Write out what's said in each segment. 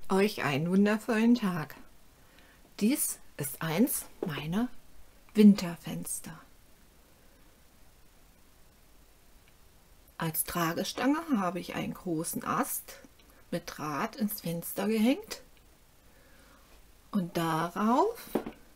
Euch einen wundervollen Tag. Dies ist eins meiner Winterfenster. Als Tragestange habe ich einen großen Ast mit Draht ins Fenster gehängt und darauf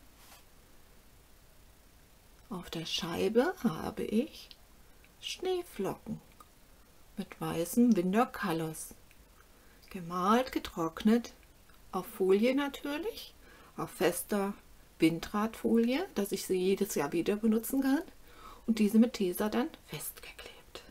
auf der Scheibe habe ich Schneeflocken mit weißem Wintercolors. Gemalt, getrocknet, auf Folie natürlich, auf fester Binddrahtfolie, dass ich sie jedes Jahr wieder benutzen kann und diese mit Tesa dann festgeklebt.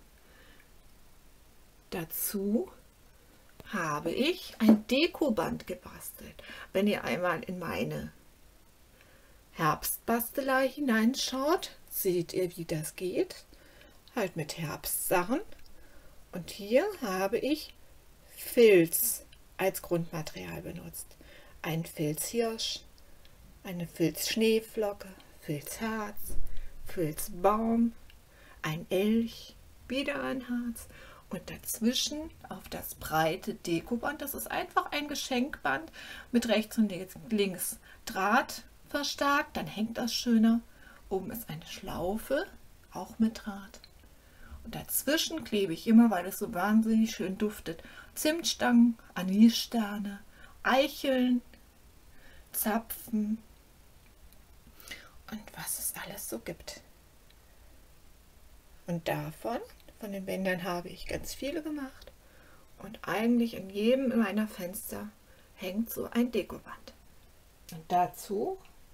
Dazu habe ich ein Dekoband gebastelt. Wenn ihr einmal in meine Herbstbastelei hineinschaut, seht ihr, wie das geht. Halt mit Herbstsachen. Und hier habe ich Filz als Grundmaterial benutzt. Ein Filzhirsch, eine Filzschneeflocke, Filzherz, Filzbaum, ein Elch, wieder ein Harz und dazwischen auf das breite Dekoband. Das ist einfach ein Geschenkband mit rechts und links Draht verstärkt, dann hängt das schöner. Oben ist eine Schlaufe, auch mit Draht. Und dazwischen klebe ich immer, weil es so wahnsinnig schön duftet, Zimtstangen, Anissterne, Eicheln, Zapfen und was es alles so gibt. Und von den Bändern habe ich ganz viele gemacht. Und eigentlich in jedem meiner Fenster hängt so ein Dekoband. Und dazu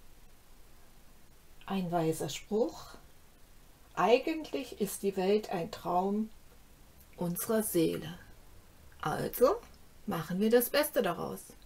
ein weiser Spruch: Eigentlich ist die Welt ein Traum unserer Seele. Also machen wir das Beste daraus.